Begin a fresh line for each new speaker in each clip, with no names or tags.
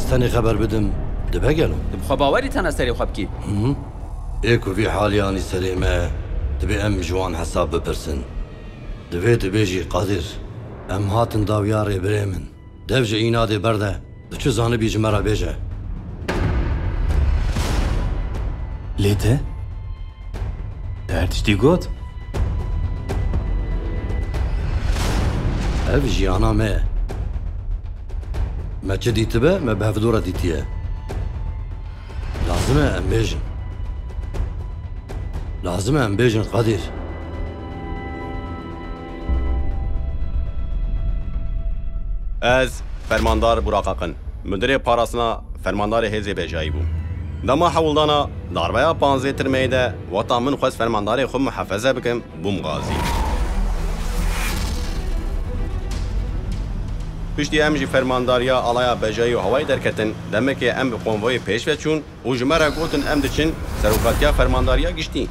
استني خبر بدم دبقلو
بخباوري تانا سري خبكي
ايكو في حالياني سليمة تبي ام جوان حساب ببرسن دبي تبيجي قادر ام هاتن داوياري بريمن دفج اينادي برده دچو زاني بيجي مرا بيجه
ليته؟ دارتش دي قوت؟
اف جيانا ما تشدي تبه ما بهفدورة ديتيه لازمه ام بيجن قادر
از فرماندار براقاقن مدیر پاراسنا فرماندار هزی بجایی بوم دما حولدانا دارویا 15 ترمه ده وقتا من خواست فرماندار خود محافظه بکم بوم غازی پشتی ام جی فرمانداریا آلایا بجایی و هوای درکتن دمه که ام به قنوای پیش وچون و جمره گوتن ام دچن سروکاتیا فرمانداریا گشتی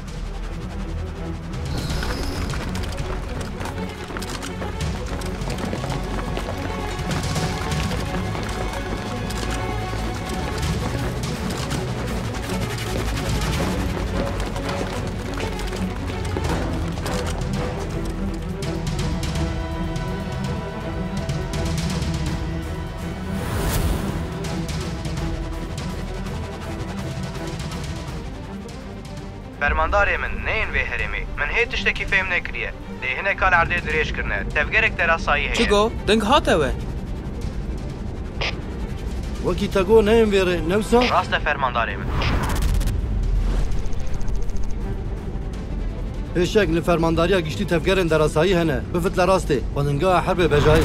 فرمانداري من نين في هرمي من هي تشتكي فهم نكريه دي هنا كان عردي دريش كرنا تفجرك دراساي هي
چگو دنگ هاتوه
وكي تاقو نايم بيري نوسا
راست فرمانداري من
هشك لفرمانداريا قشتي تفكرن دراساي هنا بفت لراستي وننقاها حرب بجاي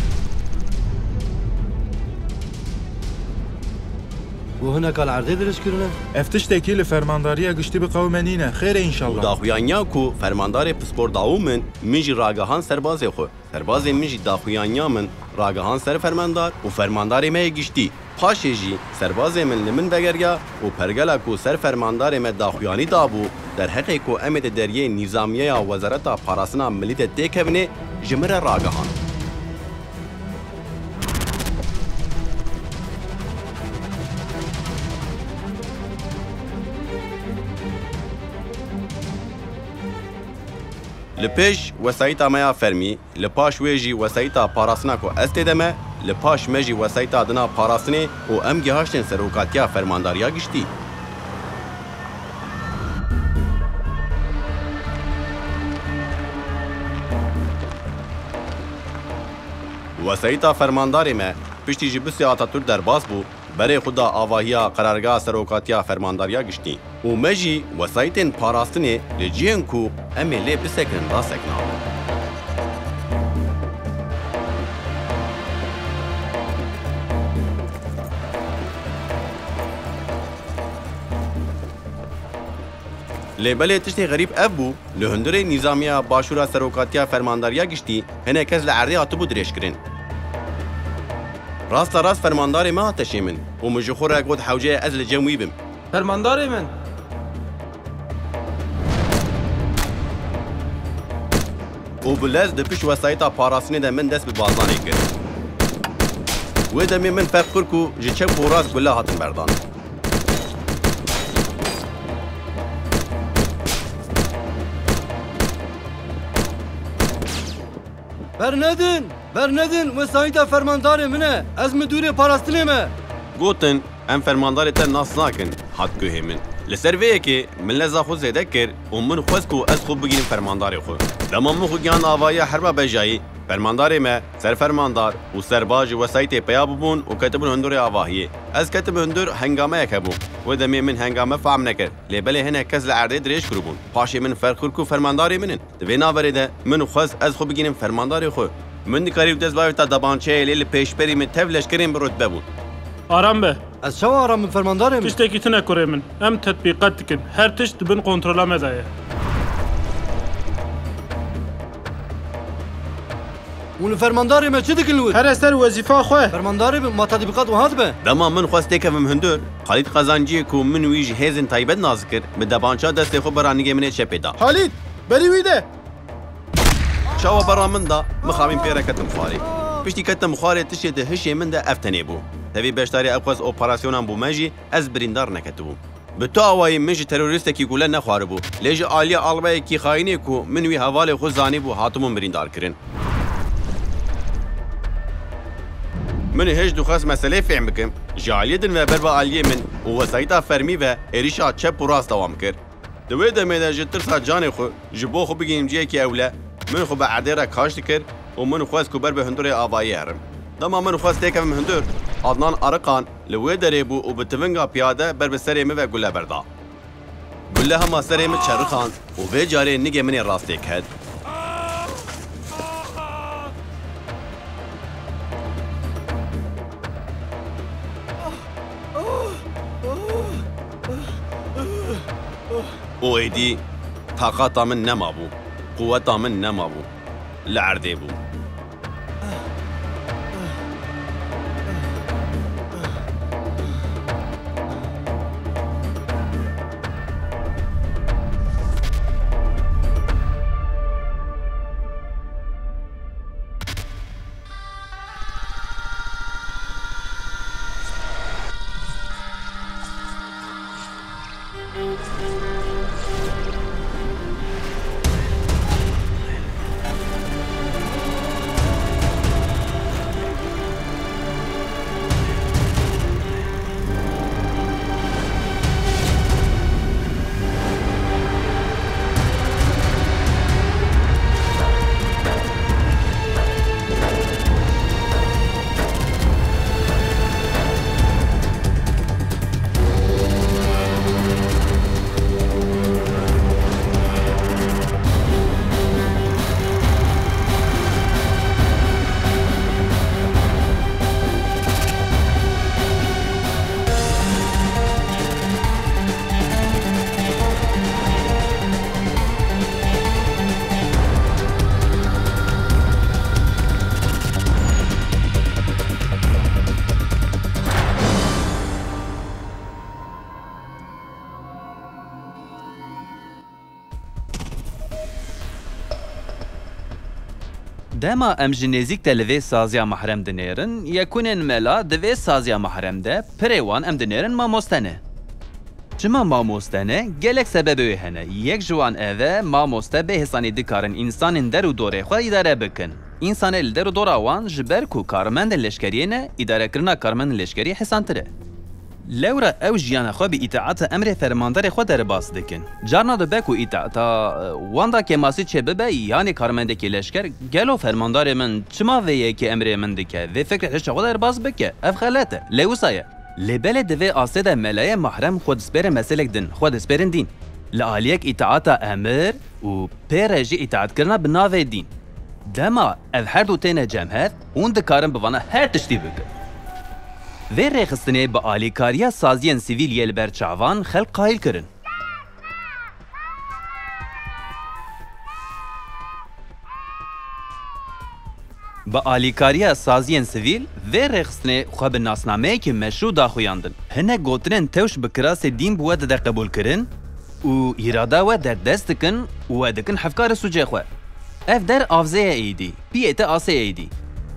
وهنا كان عردي دريش كرنا
افتش تكيل فرمانداريا قشتي بقومنينه خير ان شاء الله
داخویانیا کو فرماندار پسپور داو من میجی راگهان سرباز خو سرباز میجی داخویانیا من راگهان سر فرماندار و فرماندار می گشتی پاشه جی سرباز من لمن بگریا و پرگلا کو سر فرماندار می داخویانی دابو در حقی کو امید دریه نظامیه وزارت پاراسنا ملیت تکبنه جمره راگهان لپیش وسایتا میا فرمی لپاش ویجی وسایتا پاراسنا کو استدمه لپاش مجی وسایتا دنا پاراسنه و ام گهاشتن سروکاتیا فرمانداریا گشتی وسایتا فرمانداری ما پشتی جبسی آتاتور در باز بو برای خدا آواهیا قرارگاه سروکاتیا فرمانداریا گشتی و مجی وسایتن پاراستنه لجین کو امی لی بسکن را سکن لیبل تشتی غریب ابو لهندره نظامیا باشورا سروکاتیا فرمانداریا گشتی هنه کز لعرضی آتبو درش کرن راست راست فرمانداری ما هاتشی من و مجخور اگود حوجه ازل جموی بم
فرمانداري من
و بلز دپش وسایتا پاراسنی ده من دست به بازانی کرد و دمی من فکر کو جچه بوراز گله هاتن بردان
برندن وسایتا فرمانداری منه از مدوری پاراستنی ما
گوتن ام فرمانداری تر ناس ناکن حد گوهی من لسر ویه که من لزا خود زیده کرد و من خواست کو از خوب بگیرم فرمانداری خود لما من خود گیان آوایی حربا بجایی فرمانداری ما سر فرماندار و سرباج وسایت پیا ببون و کتبون هندور آواهیه از کتب هندور هنگامه یک هبون و دمی من هنگامه فهم نکرد لیبله هنه کس لعرده درش کربون پاشی من فرخور کو فرمانداری منن دوینا ورده من خواست از خوب بگیرم فرمانداری خود من دکاری و دزباوی تا دبانچه لیل پیشبری من تفلش کریم برتبه بود
آرام به
از شو آرام من فرمانداری من
تشتكي تنكري من ام تطبيقات تكن هر تشت بن كنترولا مدايا
ون فرمانداری ما چه دکن لود
هر استر وظيفه خواه
فرمانداری ما تطبیقات و هات به
دما من خواست کفم هندور خالد قزانجی کو من ویج هیزن تایبت نازکر به دبانچه دست خو برانیگه منه چه پیدا
خالد بري ويده
شاو برا من دا مخامین پیره کتم خاری پشتی کتم خاری تشت هشی من دا افتنی بو تبي بشتري أقوس أوبراسيون بوماجي أز بريندار نكتبو بتو أواي منجي تيروريستكي كولا نخواربو ليجي آلية ألباي كي خايني كو منوي هوالي خو زاني بو هاتمو بريندار كرن من هج دخواست مسئله فهم بکم جالیه دن و بربا آلیه من و وسایتا فرمی و ایریشا چپ و راست دوام کرد دوی دمیده جه ترسا جان خو جبو خو بگیم جیه که اوله من خو به عده را کاشت کرد و من خواست که بر به هندور آبایی هرم دما من خواست تکم هندور عدنان ارقان لوی داره بو و به تونگا پیاده بر به سرمه و گله بردا گله هما سرمه چرخان و به جاره نگه من راسته کد او ایدی طاقتا من نمابو قوتا من نمابو لعرده بو
دما ام جنيزيك تلفي سازيا محرم دنيرن يكونن ملا دفي سازيا محرم ده پريوان ام دنيرن ما مستنه جما ما مستنه گلک سببه هنه یک جوان اوه ما مستبه حسانی دکارن انسان در و دوره خود اداره بکن انسان ال در و دوره وان جبر کو کارمند لشکریه نه اداره کرنا کارمند لشکری حسان تره لورا او جیان خو به اطاعت امر فرماندار خود در باس دکن جارنا د بکو اطاعت واندا که ماسی چه ببه یعنی کارمند کی لشکر گلو فرماندار من چما وی که امر من دکه و فکر هش خود در باس بکه اف خلاته لوسایه لبل دوی آسد ملای محرم خود سپر مسلک دن خود سپرن دین لآلیک اطاعت امر و پیرجی اطاعت کرنا بناوی دین دما اف هر دو تینه جمعه اون دکارن بوانا هر تشتی بکه و رخصتنه با آلیکاریا سازین سیویل یل برچاوان خلق قایل کرن. با آلیکاریا سازین سیویل و رخصتنه خواب ناسنامه که مشروع داخویاندن. هنه گوترن توش بکراس دین بود در قبول کرن و ایرادا و در دست کن و دکن حفکار سوچه خواه. اف در آفزه ایدی، پیت آسه ایدی.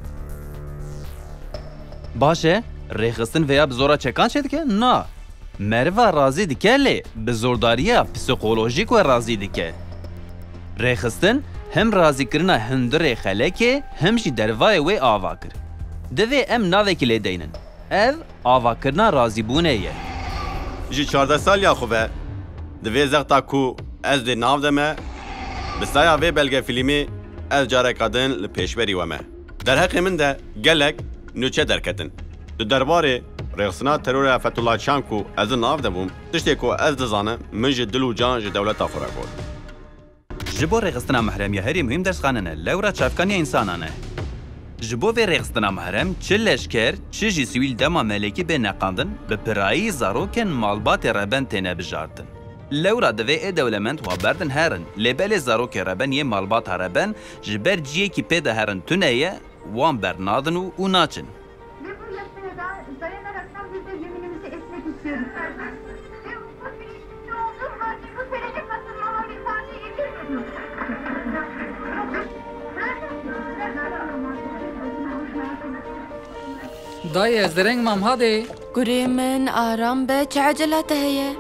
باشه؟ رخصتن ویا بزورا چکان شد که؟ نه مروا رازی دیگه لی بزورداریا پسیکولوژیک و رازی دیگه رخصتن هم رازی کرنا هندره خلکه هم جی دروای و آوا کر دوی ام ناوه که لی دینن او آوا کرنا رازی بونه یه
جی 14 سال یا خوبه دوی زغتا کو از دی ناو دمه بسایا وی بلگه فیلمی از جاره کادن لپیشوری ومه در حق من ده گلک نوچه درکتن دو درباره رخصتنا ترور فتولا چانکو از ناو دبوم تشتی کو از دزانه من جی دل و جان جی دولت آخوره بود
جبو رخصتنا محرم یه هری مهم درس خاننه لورا چافکانی انسانانه جبو و رخصتنا محرم چه لشکر چه جی سویل دما ملکی به نقاندن به پرایی زاروکن مالبات ربن تینه بجاردن لورا دوی دولمنت و بردن هرن لبل زاروک ربن یه مالبات ربن جبر جیه کی پیدا هرن تونه وان برنادن و ناچن
دایه زرنگ مام هادی
گوری من آرام به چه عجلاته هیه؟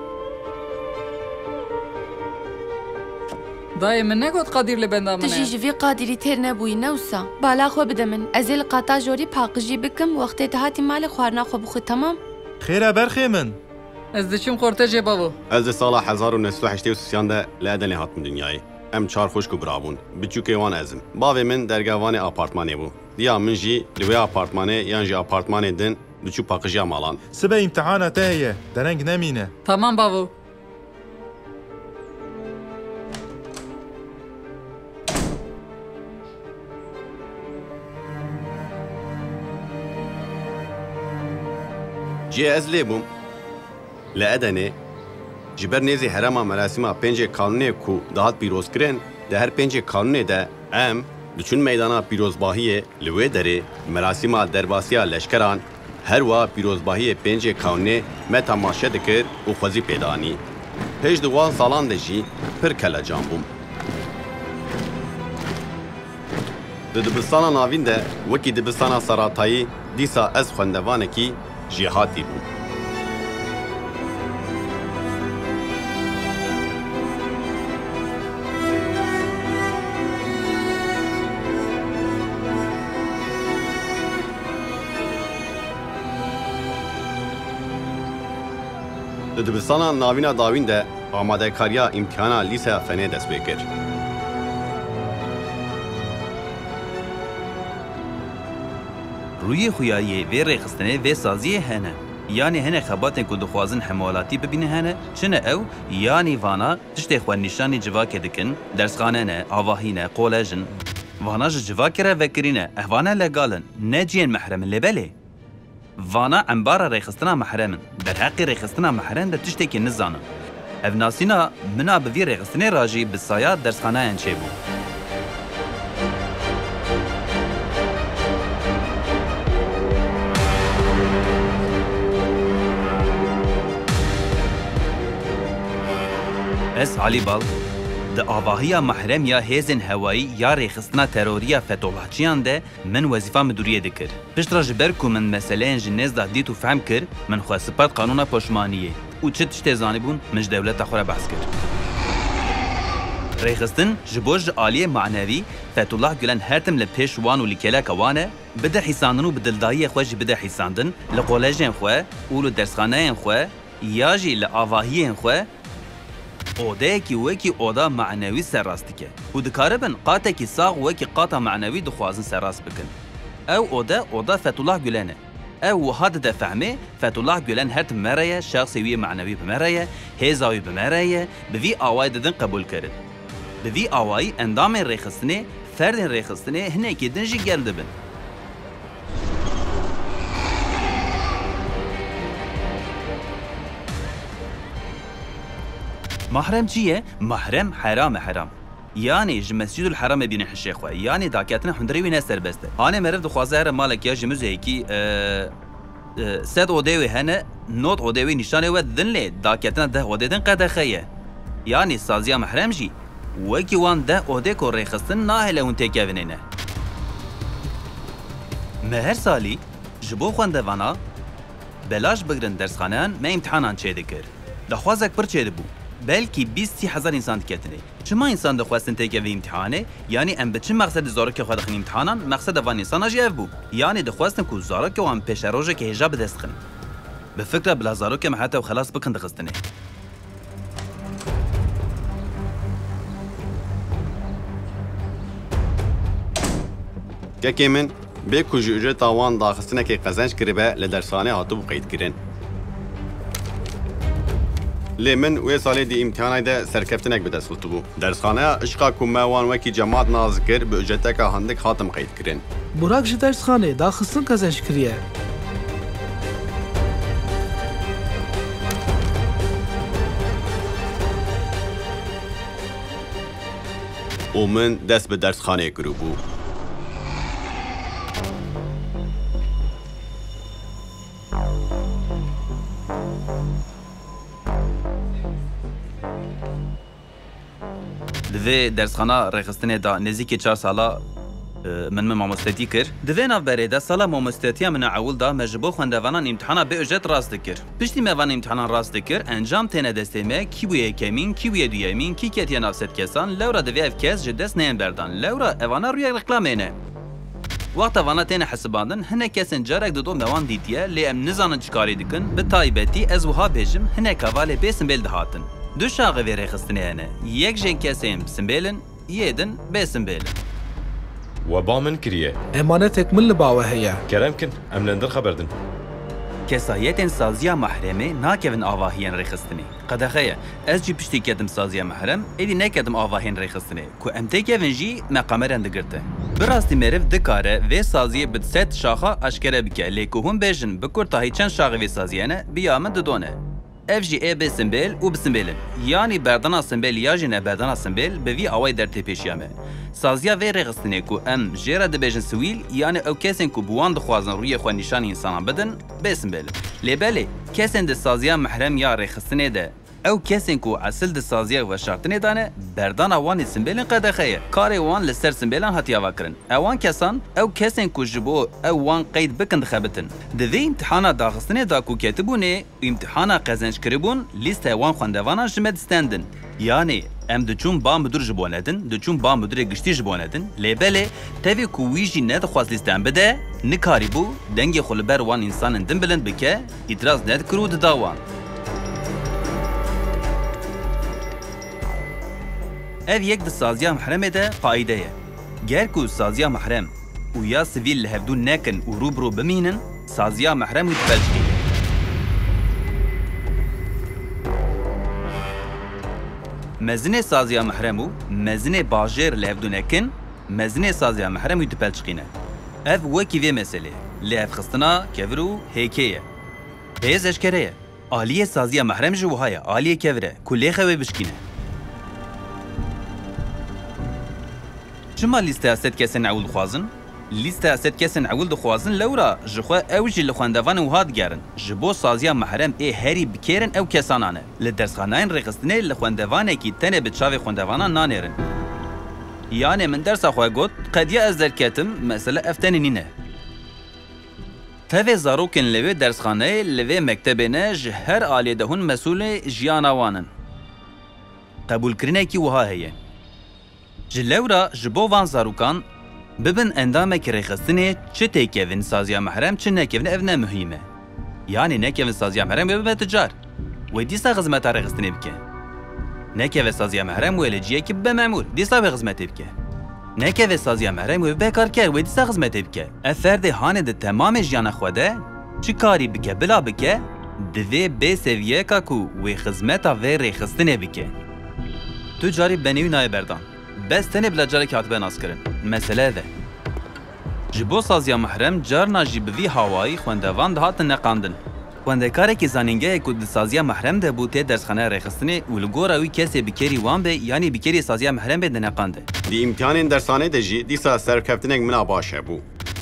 دایه من نگوت قادیر لبنده منه
تجي جوی قادری تر نبوی نوسا بالا خو بده من ازل قاطا جوری پاقجی بکم وقتی تهاتی مال خوارنا خو بخو تمام
خير برخي من
از دچیم خورته جه بابو
Ez di sala 1983 de li Edenê hatim dünyayê. Em çar xuşk û birabûn. Biçûkê wan ez im. Bavê min dergehvanê apartmanê bû. Diya min jî li wê apartmanê yan jî apartmanê din diçû paqijiya malan.
سبا امتحانة تهية درنج نمينة
تمام بابو
Cê ez lê bûm. Li Edenê ji ber nêzî herema merasîma pêncê kanûnê ku dihat pîrozkirin, di her pêncê kanûnê de em diçûn meydana pîrozbahiyê li wê derê merasîma derbasiya leşkeran her wa pîrozbahiyê pêncê kanûnê me temaşe dikir û xwezî pêdanî. Pêş di wan salan de jî pir kelecan bûm. Di dibistana navîn de wekî dibistana Saratayî dîsa ez xwendevanekî jî hatî bûm. Di dibistana navîna dawîn de amadekariya îmtihana lîseya fenê dest pê kir.
روی خویایی وی ریخستنه وی سازیه هنه یعنی هنه خباتن که دخوازن حمالاتی ببینه هنه چنه او یعنی وانا تشتی خواه نشانی جواکه دکن درسخانه نه آواهی نه قولاجن وانا جواکه را وکرینه احوانه لگالن نه جین محرمن لبله وانا انبارا ریخستنا محرمن در حقی ریخستنا محرم در تشتی که نزانه او ناسینا منا بوی ریخستنه راجی بسایا درسخانه انچه بو اس علی بال د آواهیا محرم یا هیزن هوایی یا ریخستنا تروریا فتوحچیان ده من وظیفه مدیریه دکر پشت را جبر کو من مسئله جنیز ده دیت و فهم کر من خو سپارت قانون پشمانیه او چه تشت زانیبون مج دولت خو را بحث کر ریخستن جبوج عالی معنوی فتوح گلن هرتم لپیشوان و لکلا کوانه بده حساندن و بدلدایی خوش بده حساندن لقولاجن خو او ل درسخانه خو یاجی ل آواهی خو اوده کی وکی اودا معنوی سرراستکه و دکاربن قاته کی ساغ وکی قاته معنوی دخوازن سرراست بکن او اودا فتوح گلنه او هاد ده فهمه فتوح گلن هرت مرایه شخصی معنوی بمرایه هزاوی بمرایه بوی آوای ددن قبول کرد بوی آوای اندام ریخستنه فرد ریخستنه هنه کی دنجی گرده بن محرم چیه؟ محرم حرام یعنی ج مسجد الحرام بین حشیخ و یعنی داکاتنا هندری وی نسر بسته آن مرف دخوازه هر مالک یا جمزه کی سد اودوی هنه نوت اودوی نشانه و دنله داکاتنا ده اوددن قد خیه یعنی سازیا محرم جی وکی وان ده اوده کو ریخستن ناهله اون تکوینه مهر سالی جبو خونده وانا بلاش بگرن درسخانه ما امتحانان چه دکر دخوازک پر چه دبو بلکه 20,000 انسان دکتنه چما انسان دخواستن تیکه و امتحانه یعنی ام به چه مقصد زارک خود دخین امتحانان مقصد وان انسان اجیف بو یعنی دخواستن که زارک و ام پیش روزه که حجاب دست خن به فکر بلا زارک ما حتی و خلاص بکن دخستنه
که من به کجی اجرت آوان داخستنه که قزنج کریبه لدرسانه هاتو بقید کرن لی من وی سالی دی امتحانای ده سرکفتنک به دست خود بو درسخانه اشقا کوموان وکی جماعت نازکر به اجرته که هندک خاتم قید کرن
براک جی درسخانه داخستن قزنج کریه
و من دست به درسخانه کرو بو
دوی درسخانه ریخستنه دا نزدیک 4 سالا من مامۆستەتی کرد divê navberê de sala mamostetiya min a ewil da me ji bo xwendevanan îmtihana bêjet rast dikir. Piştî me van îmtihanan rast dikir, encam têne destê me kî bûye yekemîn, kî bûye duyemîn, kî ketiye nav sed kesan, lewra divê ev kes ji dest neyên berdan. Lewra evana rûya reklamê ne. Wexta vana têne hesibandin, hinek kesên carek dido me wan dîtiye lê em nizanin çi karî dikin, bi taybetî ez wiha bêjim hinek hevalê bê simbêl dihatin. Du şaxê vê rêxistinê hene. Yek jên kesên simbêlin, yê din bê simbêlin.
وبا من كريه
ئەمانەتێک من لە باوە هەیە
كلامكن ام لندر خبردن
Kesayetên saziya mahremê nakevin avahiyên rêxistinê. Qedexeye, ez jî piştî ketim saziya mahrem, êdî neketim avahiyên rêxistinê. Ku em tê kevin jî me qamerên digirte. Bi rastî meriv dikare vê saziyê bi sed şaxa eşkere bike, lê ku hûn bêjin bi kurtahî çend şaxê vê saziyê ne, biya min didone. Ev jî ê bê simbêl û bi simbêlin. Yanî berdana simbêl ya jî neberdana simbêl bi vî awayê dertê pêşiya me. Saziya vê rêxistinê ku em jê re dibêjin siwîl, yani ew kesên ku bi wan dixwazin rûyê xwe nîşanî însanan bidin, bê simbêlin. Lê belê, kesên di saziya mihrem ya rêxistinê de ew kesên ku esil di saziya veşartinê de ne, berdana wanê simbêlin qedexeye. Karê wan li ser simbêlan hatiye vekirin. Ewan kesan, ew kesên ku ji bo ew wan qeyd bikin dixebitin. Di vê îmtihana daxistinê da ku ketibûnê, îmtihana qezençkiribûn, lîsteya wan xwendevanan ji me distendin. Yani em diçûn ba müdür ji bo nedin, diçûn ba müdürê giştî ji bo nedin, lê belê tevê ku wî jî nedixwaz lîsteyan bide, nikarî bû dengê xwe li ber wan însanên din bilind bike, îtiraz nedikir û dida wan. Ev yek di saziya mihremê de faîde ye. Ger ku saziya mihrem û ya sivîl li hevdû nekin û rûbirû bimînin, saziya mihrem wî dibelçî. Mezinê saziya mihrem û mezinê bajêr li hevdû nekin, mezinê saziya mihrem wî dibelçîqîne. Ev wekî vê meselê, lê hevxistina kevir û hêkê ye. Hêz eşkere ye. Aliyê saziya mihrem jî wiha ye, aliyê kevir e, ku lê xewê bişkîne. Çima lîsteya sed kesên ewil dixwazin? Lîsteya sed kesên ewil dixwazin lewra ji xwe ew jî li xwendevanên wiha digerin. Ji bo saziya mihrem ê herî bikêrin ew kesanan e. Li dersxanayên rêxistinê li xwendevanekî tenê bi çavê xwendevanan nanêrin. Yani min dersa xwe got, qediye ez derketim, mesele ev tenê nîne. Tevê zarokên li vê dersxaneyê li vê mektebê ne ji her aliyê de hûn mesûlê jiyana wan in. Qebûlkirinekî wiha heye. Ji lewra ji bo van zarokan bibin endamekî rêxistinê çi têkevin saziya mihrem çi nekevin ev ne mühîm e. Yani nekevin saziya mihrem wê bibe ticar. Wê dîsa xizmeta rêxistinê bike. Nekeve saziya mihrem wê li ciyekî bibe memûr, dîsa wê xizmetê bike. Nekeve saziya mihrem wê bibe karker, wê dîsa xizmetê bike. Ev ferdê hanê di temamê jiyana xwe de çi karî bike bila bike, divê bê seviyeka ku wê xizmeta vê rêxistinê bike. Tu carî benêwî nayê berdan. Bes tenê bila carekî hatibe naskirin. Mesele ev e. Ji bo saziya mihrem carna jî bi vî hawayî xwendevan dihatin neqandin. Xwendekarekî zanîngehê ku di saziya mihrem de bû tê dersxaneya rêxistinê û li gora wî kesê bikerî wan bê yanî bikerî saziya mihrem bê de neqande.
Di îmtihanên dersanê de jî dîsa serkeftinek mina baş hebû.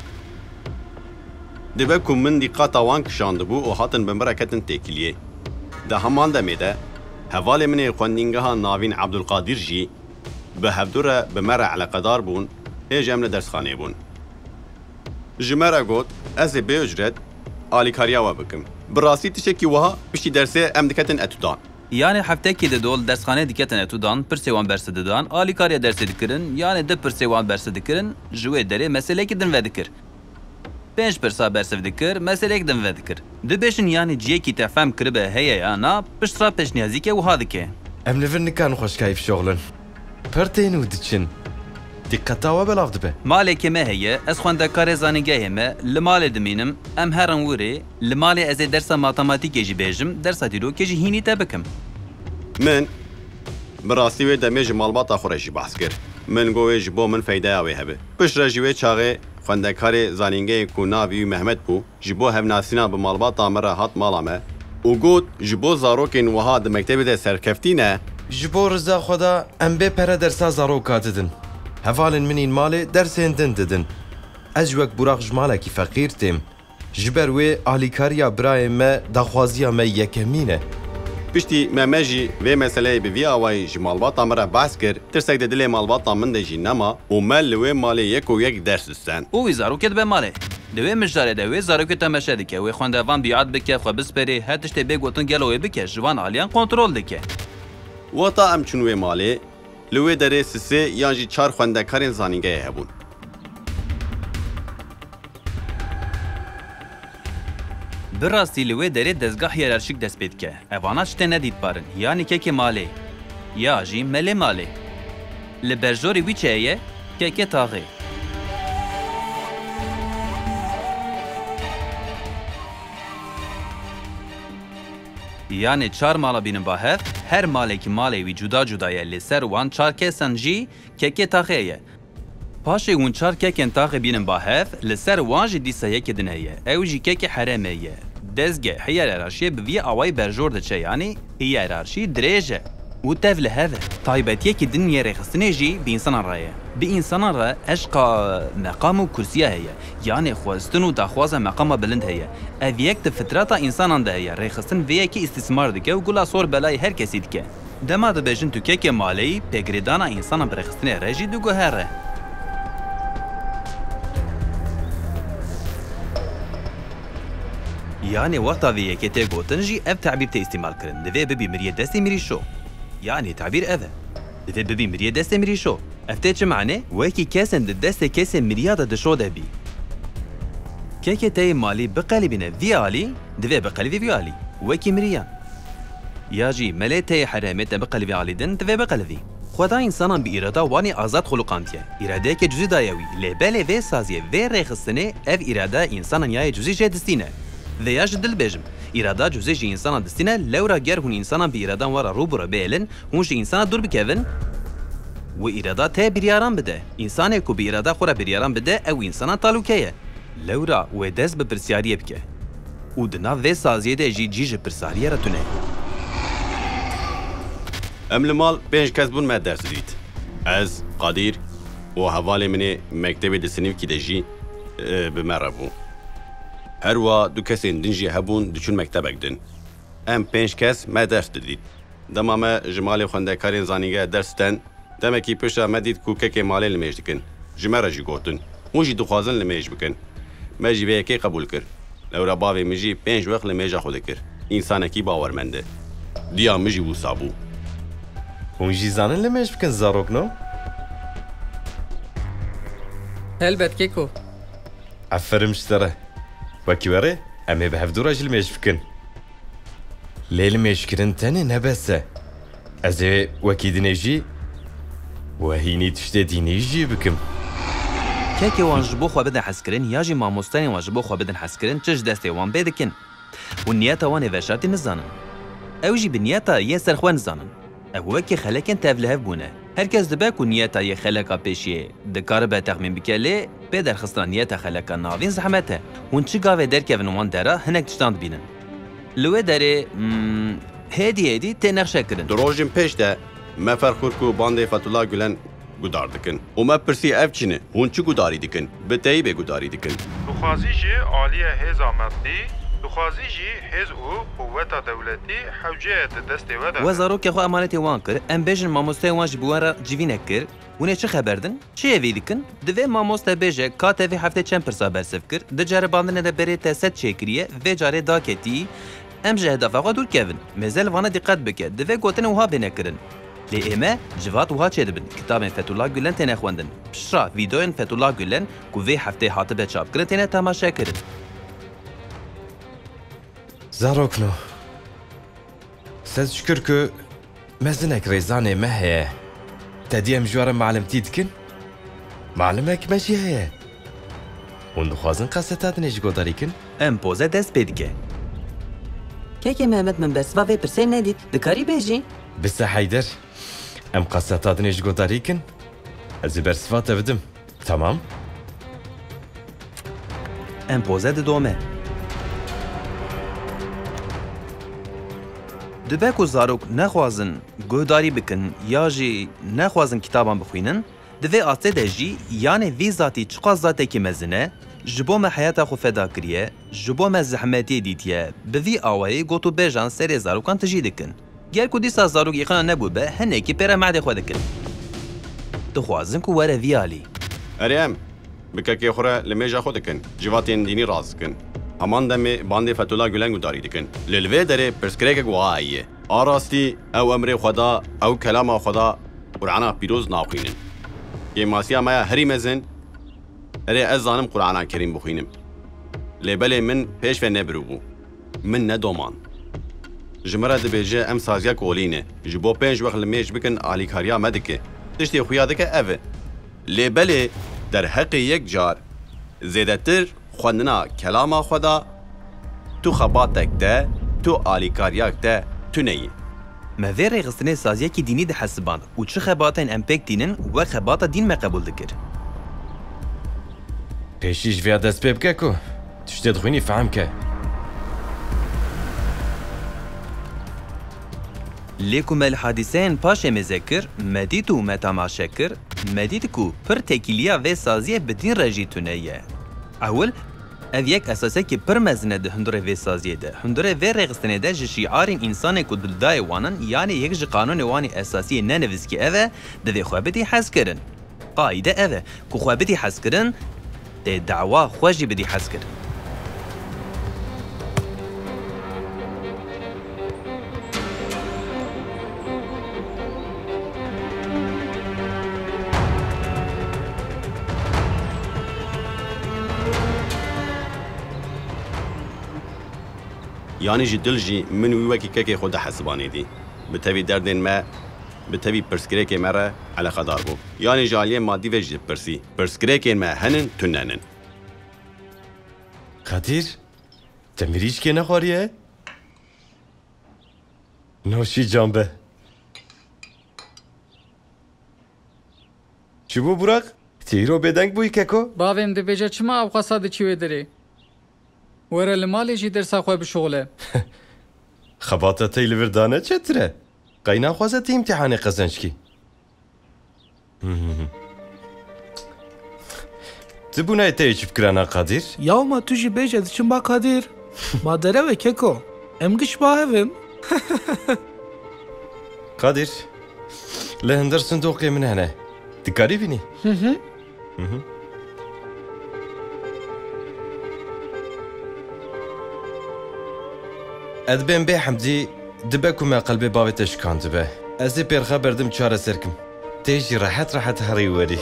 Dibe ku min dîqata wan kişandibû û hatin bi min re ketin têkiliyê. Di heman demê de hevalê min ê xwendîngeha navîn Ebdulqadir jî bi hevdû re bi me re eleqedar bûn, hêj em li dersxanê bûn. Ji me re got, ez ê bê ücret alîkariya we bikim. Bi rastî tiştekî wiha piştî dersê em diketin etûdan.
Yani heftekî di dol dersxanê diketin etûdan, pirsê wan bersi didan, alîkariya dersê dikirin, yani di pirsê wan bersi dikirin, ji wê derê meselekî din ve dikir. 5 pirsa bersiv dikir, meselek din ve dikir. Dibêjin yani ciyekî te fehm kiribe heye ya na, piştra pêşniyazîkê wiha dike.
ام لفن نكان خوش كيف شغلن پرتين ودچن دقتا و بلاف دبه
Malekê me heye, ez xwendekarê zanîngehê me, li malê dimînim, em herin wirê, li malê ez ê dersa matematîkê jî bêjim, dersa dîrokê jî hînî te bikim.
Min bi rastî wê demê ji malbata xwe re jî behs kir. Min got wê ji bo min feydeya wê hebe. Piştre ji wê çaxê xwendekarê zanîngehê ku navî wî Mehmet bû, ji bo hevnasîna bi malbata me re hat mala me û got ji bo zarokên wiha di mektebê de serkeftî ne,
جبو رزا خدا ام بي پره درسا زاروکا ددن هفالن منین مالی درسین دن ددن از وک براق جمالا کی فقیر تیم جبر وی آلیکاریا برای ما دخوازیا ما یکمینه
پشتی ممجی و مسئله به وی آوای جمالبات آمره بحث کرد ترسک ده دل مالبات آمن ده جی نما و مل لوی مالی یک و یک درس دستن
اوی زاروکت به ماله دوی مجداره دوی زاروکت تمشه دکه وی خوندوان بیعاد بکه خو بسپری هر تشتی بگوتن گلوی بکه جوان آلیان کنترل دکه
وطا ام چونوی مالی لوی داره سسه یانجی 4 خوندکارین زانینگه هبون
براستی لوی داره دزگاه هیرارشیک دست بید که اوانا چته ندید بارن یعنی که ماله یا جی مله ماله لبرجوری وی چهیه که تاغی یعنی 4 مالا بینن با هف هر ماله که ماله وی جدا جدایه لسر وان 4 کسن جی که تاغیه پاشه اون 4 ککن تاغی بینن با هف لسر وان جی دیسا یک دنهیه او جی که حرمه یه دزگه هیرارشی به وی آوای برجور ده چه یعنی هیرارشی دریجه و تفل هذا طایبتیه که دنیا رخصتنه جی به انسان رایه به انسان را اشقا مقام و کرسیه هیه یعنی خواستن و دخواز مقام بلند هیه او یک فترات انسان ده هیه رخصتن وی که استثمار دکه و گلا صور بلای هر کسی دکه دما ده بجن تو که مالی پگریدانا انسان برخصتنه رجی دو گوهره یعنی وقتا وی که تی گوتن جی اف تعبیر تی استعمال کرن دوی ببی مریه دستی مری شو یعنی تعبیر اوه دوی ببی مریه دستی مری شو افته چه معنی؟ وکی کسن ده دست کسی مریا ده شو ده بی که تی مالی بقلبینه وی آلی دوی بقلبی وی آلی وکی مریا یا جی ملی تی حرامت ده بقلبی آلی دن دوی بقلبی خدا انسانان بی اراده وانی آزاد خلقانتیه اراده که جزی دایوی لباله وی سازیه وی رخصتنه اف اراده انسانان یای جزی جه دستینه ویاش دل بجم اراده جزی جی انسان دستینه لورا گر هون انسان بی اراده ورا روبرا بیلن هونش انسان دور بکوین و اراده ته بریاران بده انسان کو بی اراده خورا بریاران بده او انسان تعلقیه لورا و دست به پرسیاریه بکه او دنا و سازیه ده جی جی پرسیاریه را تونه
امل 5 کس بون ما درس دید از قادر و حوالی منی مکتب دسنیو کی دجی به مربو هر وا دو کسین دنجی هبون دچون مکتبک دن ام 5 کس ما درس دید دما ما جمال خوندکارین زانیگه درستن دما کی پشا مدید کو که مال لمیج دکن جمره جی گوتن موجی دو خوازن لمیج بکن ما جی به کی قبول کر لورا باوی مجی 5 وقت لمیج خود کر انسان کی باورمنده دیا مجی و صابو
اون جی زانن لمیج بکن زاروک نو
هلبت کیکو
عفرم شتره وکی وره امی به هفدو راجل میش بکن لیل میش کرن تنه نبسه از وکی دنیجی و هینی تشته دینیجی بکم
که وان جبو خو بدن حسکرین یا جی ماموستانی وان جبو خو بدن حسکرین چش دسته وان بدکن و نیتا وان وشاتی نزانن او جی بنیتا یه سرخوان نزانن او وکی خلکن تفلهف بونه هرکس دبک و نیتا یه خلقا پیشیه دکار به تخمین بکله به در خستان نیتا خلقا ناوین زحمته هون چی گاوه در که ونوان داره هنک تشتاند بینن لوه داره هدی تی نقشه کرن
دروژن پیش ده ما فرخور کو بانده فتولا گلن گودار دکن و ما پرسی اف چینه هون چی گوداری دکن به تایی به گوداری دکن
دخوازی جی عالیه هز آمدی دخوازی جی هز او قوت دولتی حوجه دست وده
وزارو که خو امانتی وان کر ام بیژن ماموسته وان جبوان جیوینه کر ونه چه خبردن چه وی دکن دوی ماموسته بیجه کاته وی هفته چند پرسا برسف کر د جاره باندنه ده بری تست چکریه و جاره داکتی ام جه دفعه دور کevin مزل وانه دقت بکه دوی گوتن وها بینه کرن لی ایمه جوات وها چه دبن کتاب فتولا گلن تنه خوندن پشرا ویدیوین فتولا گلن کو وی هفته حاطبه چاپ کرن تنه تماشا کرن
زاروک نو سز شکر که مزنک ریزانه مهیه تدیم جوار معلمتی دکن معلمک مجی هیه اون دخوازن قصه نج گوداری کن
ام پوزه دست بدگه
که محمد من بس و پرسه ندید دکاری بیجی
بس حیدر ام قصه نج گوداری کن از برسفات بدم تمام
ام پوزه دومه دبک و زاروک نخوازن گوداری بکن یا جی نخوازن کتابان بخوینن دوی آسته ده جی یعنی وی ذاتی چقا ذاته که مزنه جبو ما حياتا خو فدا كريه جبو ما زحمتي ديتيا بذي آوائي قوتو بيجان سري زاروكان تجي دكن گل کو دیسا زاروک ایقنا نبو به هنه کی پیرا معده خو دکن دخوازن کو وره ویالی
اريم بكاكي اخرى لميجا خودكن جواتين ديني رازكن همان دمي باندي فتولا گلنگو داري دكن للوي داري برسكريك گواهي آراستي او امر خدا او كلام خدا قرآن بيروز ناقينن كي ماسيا ما هري مزن اري ازانم قرآن كريم بخينم لبلي من پیش و نبروغو من ندومان جمرة دبيجي ام سازيا كولينه جبو بينج وقت لميج بكن آلي كاريا مدكه تشتي خويا دكه اوه لبلي در حق یک جار زیادتر خوندنا کلام خدا تو خباتک ده تو آلیکاریاک ده تو نیی
ما وی رغستنه سازیه کی دینی ده حسبان و چه خباتین امپیک دینن و خباتا دین ما قبول دکر
پیشیش ویا دست ببکه کو تشتید خوینی فهم که
لیکو الحادثين پاش مذکر مدیتو متاماشا کر مدیتکو پر تکیلیا و سازیه بدین رجی تونیه اول اف یک اساسه که پر مزنه ده هندره و سازیه ده هندره و رغستنه ده جشیعارین انسان که دلدای وانن یعنی یک جی قانون وانی اساسی ننویز که اوه ده خوابتی حس کرن قایده اوه که خوابتی حس کرن ده دعوا خوشی بدی حس کرن
يعني جي دلجي من ويوكي كاكي خود حسباني دي بتبي دردين ما بتبي برسكريكي مرة على خداربو يعني جاليين مادي وجي برسي برسكريكي ما هنن تننن
خدير تمريش كي نخوريه نوشي جنبه شبو براق تيرو بدنك بوي كاكو
باویم دبیجه چما او قصاد چی داری وره لمالی جی درس خواه بشغله
خباطة تيلي وردانه چتره قينا خوازة امتحان قزنشكي تبونه تيجي فكرانا قادر
یا ما تو جی بیجه دچن با قادر مادره و ککو امگش با هفم
قادر لهندر صندوقي من هنا تكاري بيني ادبين بي حمدي دبكو ما قلبي بابي تشكان دبه ازي بيرخا بردم چاره سركم تيجي راحت هري وري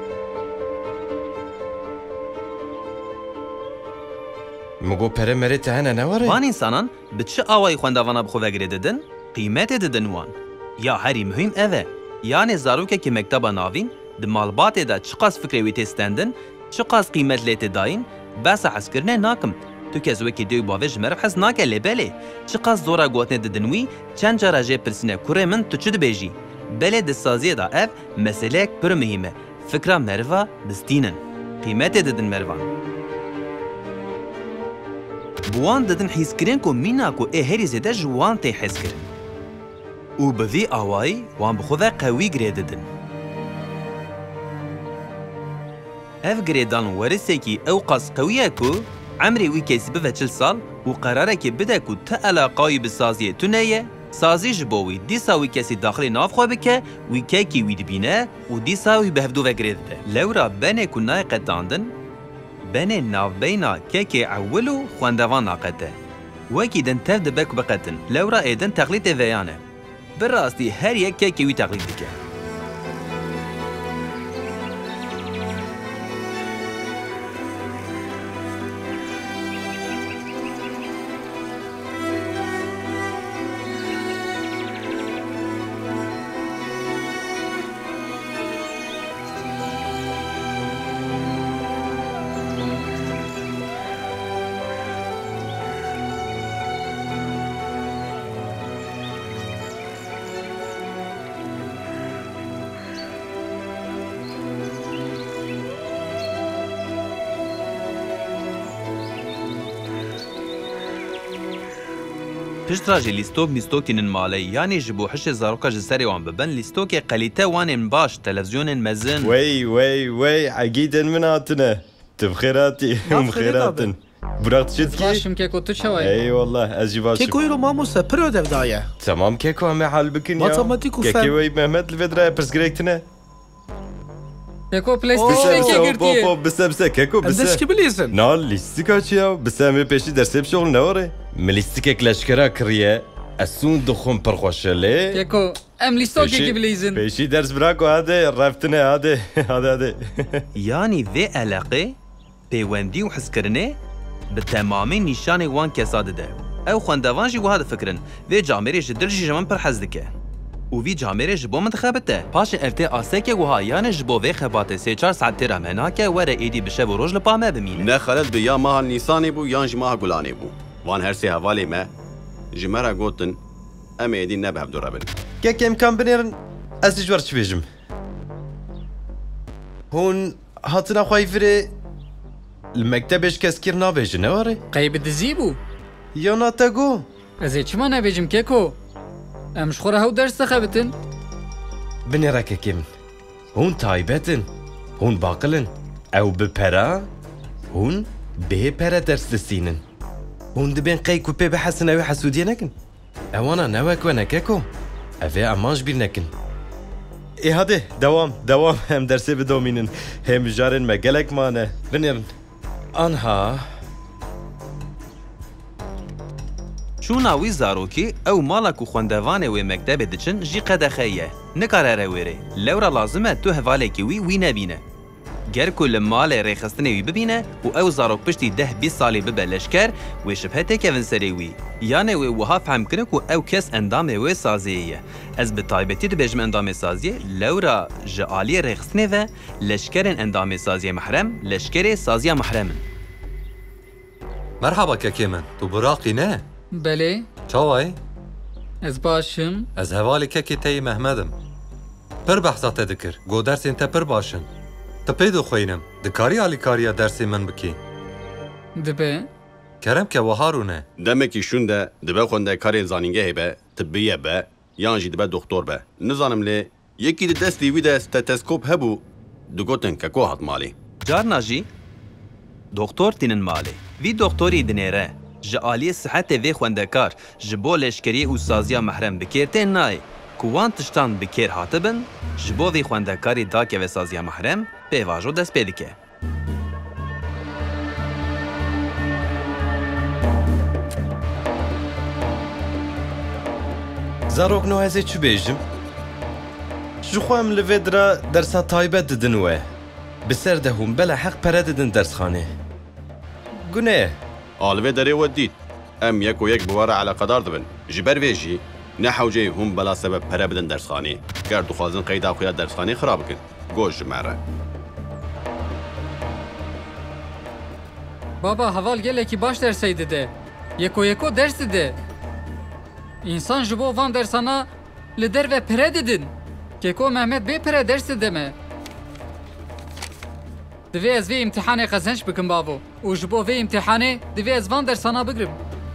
مگو پره مری تهنه نواره
وان انسانان بتش آوای خواندوانا بخو وگری ددن قیمت ددن وان یا هری مهم اوه یعنی زاروکه که مکتبا ناوین دمالبات دا چقاس فکری وی تستندن چقاس قیمت لیت داین بس حس کرنه ناکم تو که زوکی دیو باوش مرف حس ناکه لبله چقاس زورا گوتنه ددنوی چند جارا جه پرسینه کوره من تو چد بیجی بله دستازیه دا اف مسئله پر مهمه فکرا مروا دستینن قیمت ددن مروان بوان ددن حیث کرن کو مینا کو هری زده جوان تی حیث کرن و بذی آوائی وان بخوده قوی گره ددن اف گریدان ورسه کی او قاس قویه کو عمری وی کسی به 40 سال و قراره که بده کو تا علاقایی به سازیه تونیه سازی جبوی دیسا وی کسی داخلی ناف خواه بکه وی که کی وی دبینه و دیسا وی بهفدو وگره ده لورا بنه کنای قطاندن بنه ناف بینا که اولو خواندوان ناقته وکی دن تف دبک بقتن لورا ایدن تقلید ویانه براستی هر یک که وی تقلید دکه پشت راجی لیستوک میستوکینن مالی یعنی جبو حش زاروکا جسری وان ببن لیستوک قلیته وان باش تلفزیون مزن
وی عقیدن من هاتنه تبخيراتي ومخيراتن براقت شد كي؟
باشم كيكو تو چوای؟
اي والله اجي باشم
كيكو يرو ماموستا برو دفداية
تمام كيكو هم حال بكن يا
ماتماتيكو فهم
كيكو وي مهمت الفدرا برسكريكتنا
كيكو بلاي ستيشن كي قرتي
بسه كيكو
عندش
بسه
كي بليزن
نال ليستيكا تشياو بسه مي بيشي درسي بشغل نوري مليستيكك لشكرا كريه اسون دخون برخوشلي
كيكو ام ليستو كي بليزن
بيشي درس براكو هذا رفتنا هذا
يعني في علاقه بيوندي وحسكرنه بالتمامي نشاني وان كساد ده او خوندوان جي وهذا فكرن في جاميري جدرجي جمان پر حزدكه و في جاميري جبو منتخبته باش ارتي اسكه وها يعني جبو في خباته 3 ساعات ترى مناك ورا ايدي بشب روج لبامه بمين
نه خالد بو یا ماه نیسانی بو یا جماه گلانی بو وان هر سه حوالی ما جمرا گوتن ام ایدی نه به دورا بن
كيك امكان بنيرن از جوار تشبيجم هون هاتنا خايفري المكتبش كسكير نابيج نوري
قيب دزيبو
يا ناتاغو
ازي چما نبيجم كيكو ام شخوره هو درس خبتن
بنيرا كيكيم هون تايبتن هون باقلن او بپرا هون به پرا درس دسينن هون دبين قيكو بي بحسن اوي حسودية نكن اوانا نواك وانا كيكو افي امانج بير نكن اي هادي دوام هم درسي بدومينن هم جارن مقالك مانا بنيرن انها
شو ناوي زاروكي او مالك وخوندوانه و مكتب دچن جي قدخيه نقرر ويري لورا لازمه تو هوالكي وي نبينه گر كل مال ريخستني وي ببينه و او زاروك پشتي 10-20 سالي ببلشكر و شبهته كيفن سريوي يعني وها فهم كنك و او كس اندامه و سازيه از بتايبتي دبجم اندامه سازيه لورا جالي ريخستني و لشكرن اندامه سازيه محرم لشكري سازيه محرم
مرحبا كيمن تو براقي نه
بله
چاوای
از باشم
از هوالی كي تي محمدم پر بحثات دكر گو درس انت پر باشن تپیدو خوینم دکاری علی کاریا درسی من بکی
دبه
کرم که وهارونه
دمکی شونده دبه خونده کاری زانینگه هبه طبیه به یانجی دبه دکتور به نزانم لی یکی ده دستی ویده ستتسکوپ هبو دگوتن که کو هات مالی
جارنا جي دكتور تنن مالي في دكتوري دنيره جالي صحت في خوندكار جبو لشكري و سازيا محرم بكيرتين ناي كوان تشتان بكير هاتبن جبو في خوندكاري داكي و سازيا محرم بيواجو دس بيدكه
زاروك نو هزي چو بيجم شو خوام لفيدرا درسا تايبت ددنوه بسر دهون بلا حق پرددن درس خانه گونه
آلوه داره ودید ام یک و یک بواره على قدار دبن جبر ویجی نحوجه هم بلا سبب پره بدن درسخانه گر دخوازن قید آخویا درسخانه خراب کن گوش جمعره
بابا هوال گلکی باش درسی دده یکو درس دده انسان جبو وان درسانا لدر و پره ددن کیکو محمد بی پره درس دمه دوی از وی امتحان قزنش بکن بابو و جبو وی امتحانه دوی از وان درسانا بگرم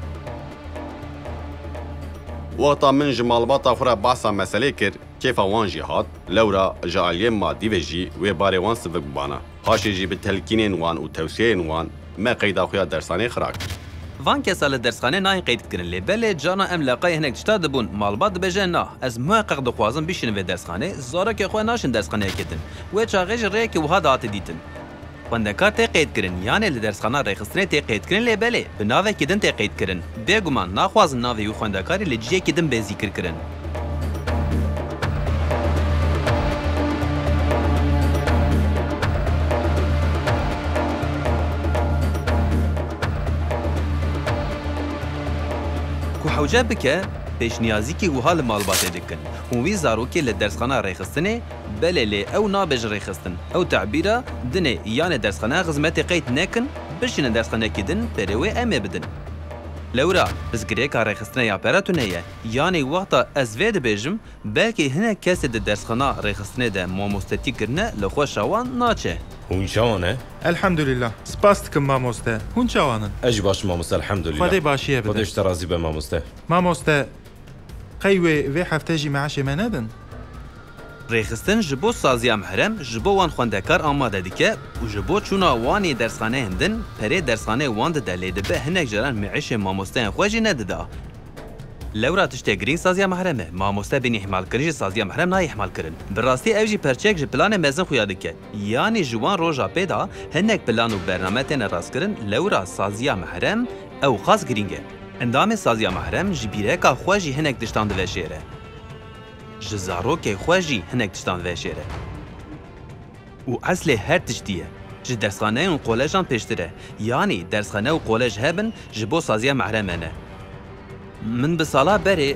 وقتا من جمال باتا خورا بحثا مسئله کر کیفا وان جی هات لورا جعالیه مادی و جی و باره وان سبک بانا هاشی جی بتلکینین وان و توسیین وان ما قیدا خویا درسانه خراک
وان کسال درسخانه ناین قید کرن لی بله جانا ام لقای هنک جتا دبون مالبات بجن نه از محقق دخوازن بیشن و درسخانه زارا که خواه ناشن درسخانه کتن و چاقیج ری که وها دات دیتن خوندکار تی قید کرن یعنی لدرسخانه ریخستنه تی قید کرن لی بله به ناوه کدن تی قید کرن بگومان ناخوازن ناوه و خوندکاری لجیه کدن به ذکر کرن حوجه بکه پیشنیازی که وها لمالبات دکن هوی زاروکی لدرسخانه ریخستنه بله لی او نابج ریخستن او تعبیره دنه یعنی درسخانه خدمت قید نکن بشین درسخانه کدن پروی امه بدن لورا بزگری که ریخستنه یا پراتونه یعنی وقتا از وید بیجم بلکه هنه کسی درسخانه ریخستنه ده ماموستتی کرنه لخوا شوان ناچه
هون شوانه؟
الحمد لله سپاس دکم ماموسته هون شوانن
اجي باش ماموسته الحمد لله
خدي باشيه بده
خديش ترازي بماموسته
ماموسته قيوه في حفتاجي معاشي ما ندن
رخستن جبو سازیا محرم جبو وان خوندکار آماده دیکه و جبو چونا وانی درسخانه هندن پره درسخانه وان ده لیده به هنک جران معیش ماموستین خوشی ندده. لورا تشته گرین سازیا محرمه ماموسته بین احمال کرنج سازیا محرم نای احمال کرن. براستی اوجی پرچک ج پلان مزن خویا دیکه. یعنی جوان روزا پیدا هنک پلان و برنامه تن راست کرن لورا سازیا محرم او خاص گرینگه. اندام سازیا محرم جبیره که خوشی هنک دشتان ده شیره. جزارو که خوشی هنک دشتان ده شیره. و اصل هر تشتیه. ج درسخانه و قولجان پیشتره. یعنی درسخانه و قولج هبن جبو سازیا محرمه نه. من بسالا بری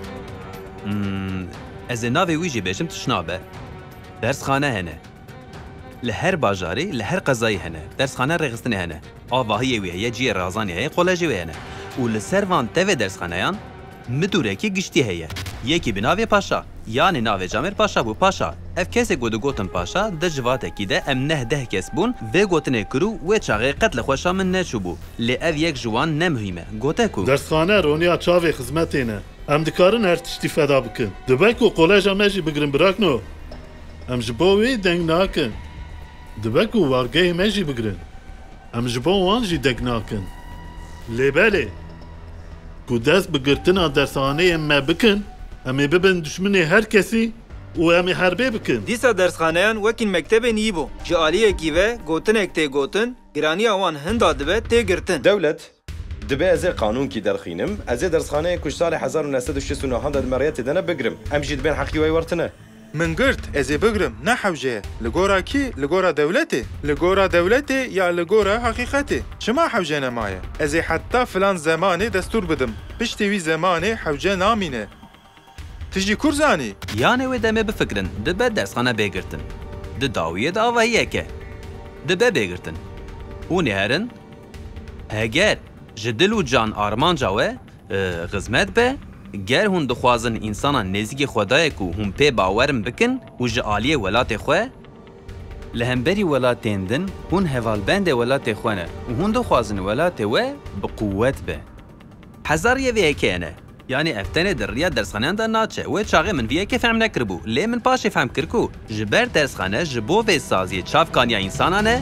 از ناوی ویجی بیشم تشنابه درسخانه هنه لهر باجاری لهر قضایی هنه درسخانه رغستنه هنه آواهی ویه جی رازانی هی قولجی ویه هنه و لسروان تاوی درسخانه یان مدوره که گشتی هیه یکی بناوی پاشا یعنی ناوی جامر پاشا بو پاشا اف کسی گودو گوتن پاشا ده جواته کی ده ام نه ده کس بون و گوتنه کرو و چاقی قتل خوشا من نچو بو لی اف یک جوان نمهیمه گوته کو
درسخانه رونیا چاوی خزمتینه ام دکارن هر تشتی فدا بکن دبکو قولاجا مجی بگرن براکنو ام جبوی دنگ ناکن دبکو وارگه مجی بگرن ام جبو وانجی دنگ ناکن لی بله کو دست بگرتنا درسخانه ام بکن امی ببن دشمنی هر کسی و امی حربه بکن
دیسا درسخانهان وکین مکتب نیبو جالیه کیوه گوتن اکته گوتن گرانی آوان هندا دبه تی گرتن
دولت دبه از قانون کی درخینم از درسخانه کشتار 1969 در مریت دنه بگرم ام جید بین حقی وای ورتنه
من قرت ازي بقرم نحوجه لقورا كي لقورا دولتي لقورا دولتي يا لقورا حقيقتي شما حوجينا معايا ازي حتى فلان زماني دستور بدم بشتوي زماني حوجه نامينه تجي كورزاني
يعني ودمه بفكرن دبه درسخانه بيگرتن د داویه داویه که دبه بيگرتن و نهرن هگر جدل و جان آرمان جاوه غزمت به گر هون دخوازن انسانا نزیک خدای کو هم پی باورم بکن و جعالیه ولات خواه لهمبری ولاتین دن هون هوالبند ولات خوانه و هون دخوازن ولات و بقوت به حزاریه ویه که نه یعنی افتنه در ریاد درسخانه دا ناچه و چاقه من ویه که فهم نکربو لی من پاشه فهم کرکو جبر درسخانه جبو و سازی چافکانیا انسانانه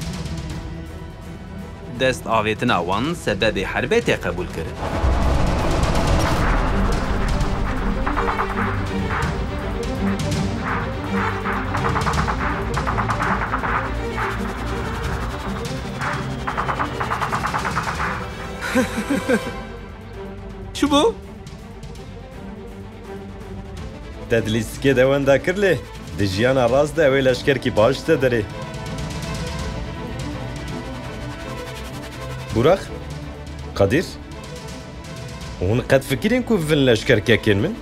دست آویتنا وان سبب حربه تی قبول کرد
شو بو؟
تدلیسکه دوان دا کرله دی جیانا راست ده اوی لشکر کی باشته داره براخ قدیر هون قد فکرین کو ون لشکر که کن من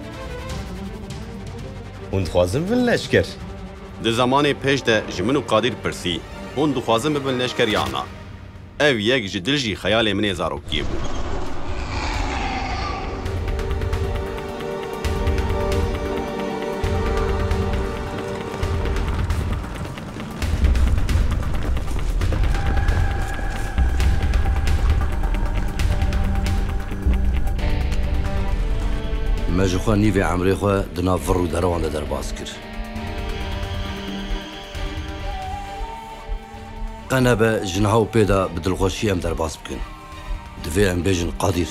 هون دخوازم ون لشکر
ده زمان پیش ده جمنو قادر پرسی هون دخوازم ببن لشکر یانا او یک جدل جی خیال من زاروکیه بود
مجخوا نیوی عمری خوا دناف رو دروان در باز کر انا به جنها و پیدا بدلخوشی ام در باز بکن دوی ام بیجن قادر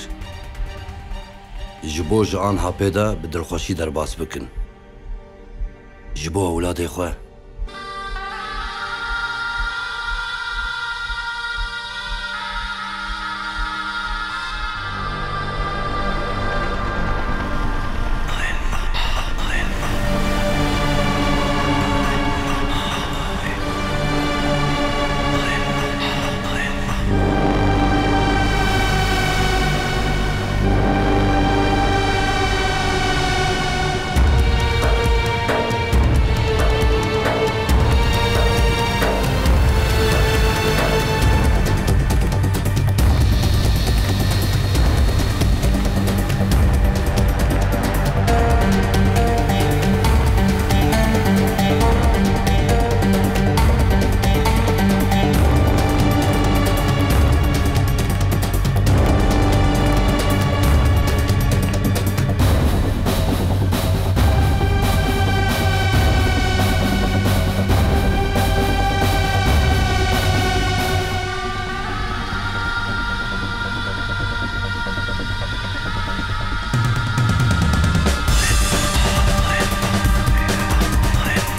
جبو جان ها پیدا بدلخوشی در باز بکن جبو اولاد خواه